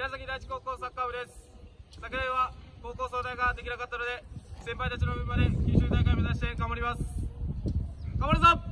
宮崎第一高校サッカー部です。昨年は高校総体ができなかったので、先輩たちの分まで九州大会を目指して頑張ります。頑張るぞ。